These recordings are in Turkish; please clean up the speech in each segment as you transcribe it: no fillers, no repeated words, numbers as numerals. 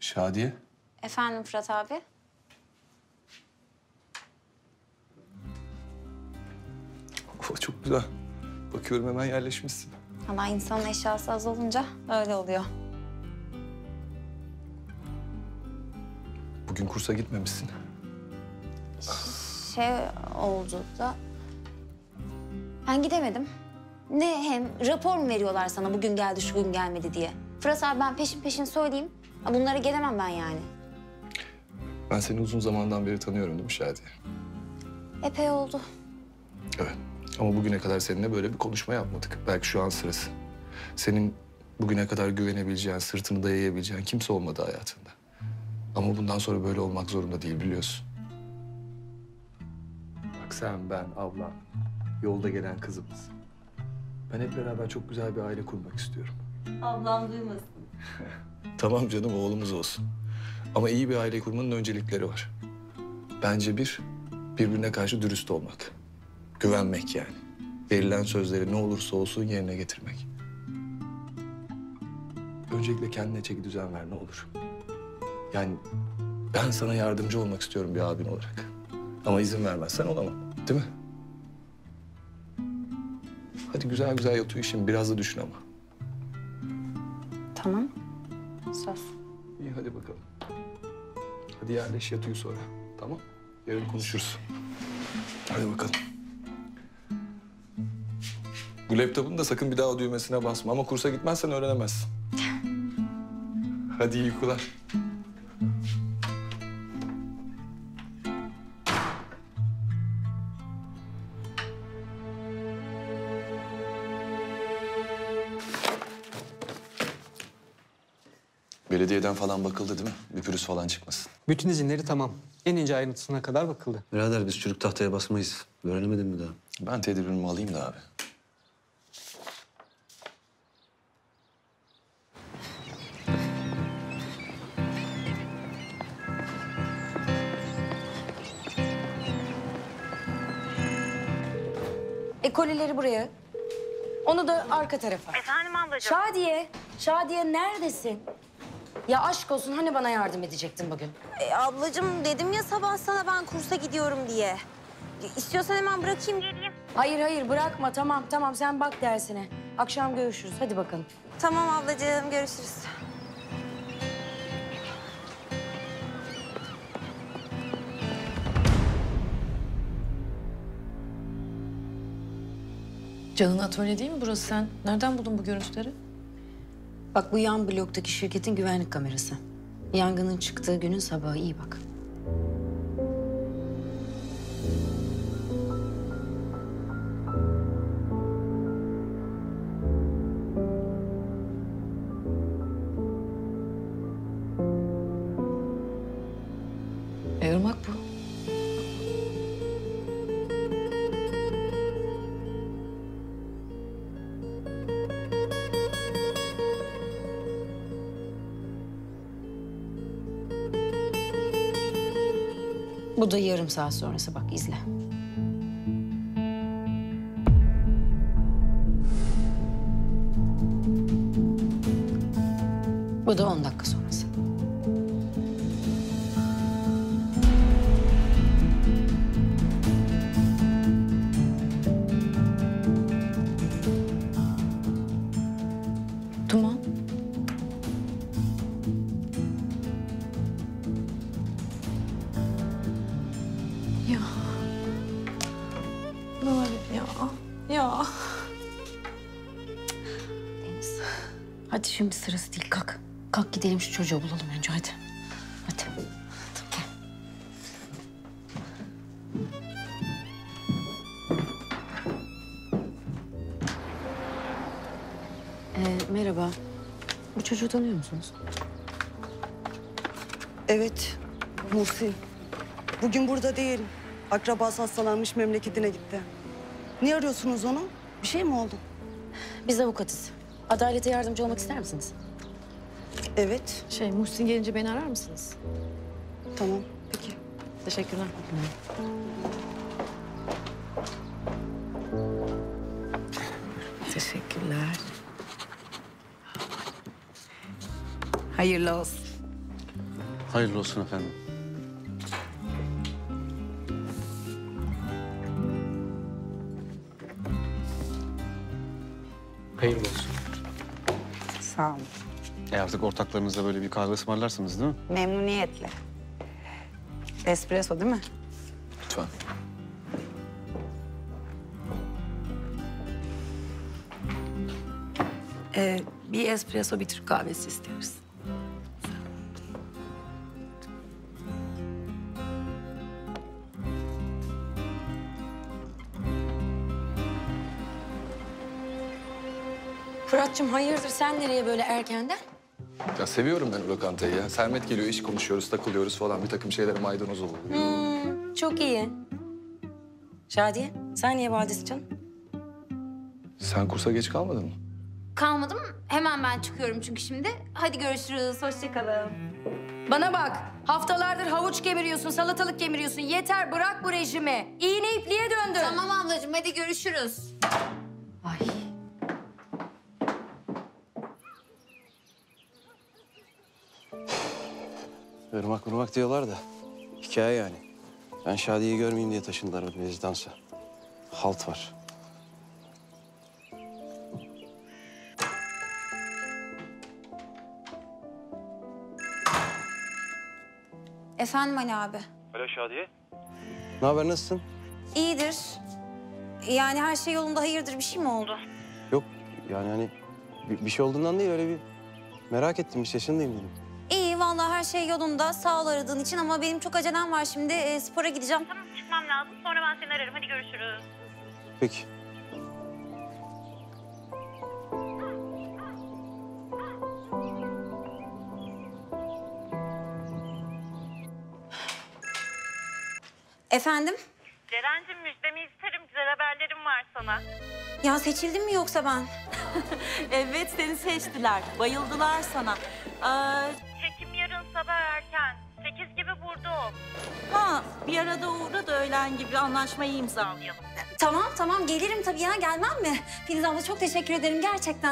Şadiye. Efendim Fırat abi? Oh, çok güzel. Bakıyorum hemen yerleşmişsin. Ama insanın eşyası az olunca öyle oluyor. Bugün kursa gitmemişsin. Şey oldu da... Ben gidemedim. Ne hem rapor mu veriyorlar sana bugün geldi şu gün gelmedi diye? Fırat abi ben peşin peşin söyleyeyim. Bunlara gelemem ben yani. Ben seni uzun zamandan beri tanıyorum değil mi Şadiye? Epey oldu. Evet. Ama bugüne kadar seninle böyle bir konuşma yapmadık. Belki şu an sırası. Senin bugüne kadar güvenebileceğin, sırtını dayayabileceğin kimse olmadı hayatında. Ama bundan sonra böyle olmak zorunda değil biliyorsun. Bak sen, ben, ablam, yolda gelen kızımız. Ben hep beraber çok güzel bir aile kurmak istiyorum. Ablam duymasın. Tamam canım, oğlumuz olsun. Ama iyi bir aile kurmanın öncelikleri var. Bence birbirine karşı dürüst olmak. Güvenmek yani. Verilen sözleri ne olursa olsun yerine getirmek. Öncelikle kendine çeki düzen ver ne olur. Yani ben sana yardımcı olmak istiyorum bir abin olarak. Ama izin vermezsen olamam, değil mi? Hadi güzel güzel yat uyu şimdi, biraz da düşün ama. Tamam. Söz. İyi hadi bakalım. Hadi yerleş yat uyu sonra, tamam? Yarın konuşuruz. Hadi bakalım. Bu laptopun da sakın bir daha o düğmesine basma ama kursa gitmezsen öğrenemezsin. Hadi iyi uykular. Belediyeden falan bakıldı değil mi? Bir pürüz falan çıkmasın. Bütün izinleri tamam. En ince ayrıntısına kadar bakıldı. Birader biz çürük tahtaya basmayız. Öğrenemedin mi daha? Ben tedbirimi alayım da abi. Kolileri buraya. Onu da arka tarafa. Efendim ablacığım? Şadiye neredesin? Ya aşk olsun hani bana yardım edecektin bugün? Ablacığım dedim ya sabah sana ben kursa gidiyorum diye. İstiyorsan hemen bırakayım geleyim. Hayır bırakma tamam sen bak dersine. Akşam görüşürüz hadi bakalım. Tamam ablacığım görüşürüz. Can'ın atölye değil mi burası sen? Nereden buldun bu görüntüleri? Bak bu yan bloktaki şirketin güvenlik kamerası. Yangının çıktığı günün sabahı iyi bak. Irmak bu. Bu da yarım saat sonrası bak izle. Bu da 10 dakika sonrası. Duman. Ya. Narin ya. Ya. Deniz. Hadi şimdi sırası değil kalk. Kalk gidelim şu çocuğu bulalım önce hadi. Hadi. Gel. Merhaba. Bu çocuğu tanıyor musunuz? Evet, Muhsin. Bugün burada değil. Akrabası hastalanmış, memleketine gitti. Niye arıyorsunuz onu? Bir şey mi oldu? Biz avukatız. Adalete yardımcı olmak ister misiniz? Evet, Muhsin gelince beni arar mısınız? tamam. Peki. Teşekkürler. Teşekkürler. Hayırlı olsun. Hayırlı olsun efendim. Hayırlı olsun. Sağ olun. Artık ortaklarınızla böyle bir kahve ısmarlarsınız değil mi? Memnuniyetle. Espresso değil mi? Lütfen. Bir espresso bir Türk kahvesi istiyoruz. Fırat'cığım hayırdır sen nereye böyle erkenden? Ya seviyorum ben o lokantayı ya. Sermet geliyor, iş konuşuyoruz, takılıyoruz falan. Bir takım şeylere maydanoz oluyor. Çok iyi. Şadiye sen niye validesin canım? Sen kursa geç kalmadın mı? Kalmadım. Hemen ben çıkıyorum çünkü şimdi. Hadi görüşürüz. Hoşça kalın. Bana bak, haftalardır havuç kemiriyorsun, salatalık kemiriyorsun. Yeter, bırak bu rejimi. İğne ipliğe döndün. Tamam ablacığım, hadi görüşürüz. Ay. Irmak diyorlar da hikaye yani. Ben Şadiye'yi görmeyeyim diye taşındılar o rezidansa. Halt var. Efendim Ali abi. Ne haber, nasılsın? İyidir. Yani her şey yolunda, hayırdır, bir şey mi oldu? Yok yani hani bir şey olduğundan değil, öyle bir merak ettim, bir sesindeyim dedim. İyi vallahi her şey yolunda. Sağ ol aradığın için ama benim çok acelem var şimdi. Spora gideceğim. Tamam çıkmam lazım. Sonra ben seni ararım. Hadi görüşürüz. Peki. Efendim? Ceren'cim müjdemi isterim. Güzel haberlerim var sana. Ya seçildim mi yoksa ben? Evet seni seçtiler. Bayıldılar sana. Çekim yarın sabah erken. 8 gibi burada ol. Ha bir arada uğra da öğlen gibi anlaşmayı imzalayalım. Tamam gelirim tabii ya, gelmem mi? Filiz abla çok teşekkür ederim gerçekten.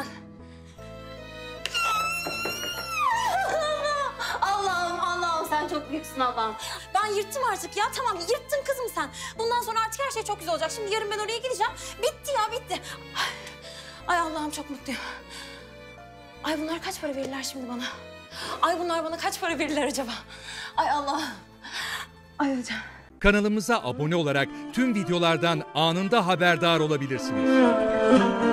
Allah'ım sen çok büyüksün Allah'ım. Ben yırttım artık ya, tamam yırttın kızım sen. Bundan sonra artık her şey çok güzel olacak. Şimdi yarın ben oraya gideceğim. Bitti ya, bitti. Ay Allah'ım çok mutluyum. Ay bunlar kaç para verirler şimdi bana? Ay bunlar bana kaç para verirler acaba? Ay Allah. Ay hocam. Kanalımıza abone olarak tüm videolardan anında haberdar olabilirsiniz.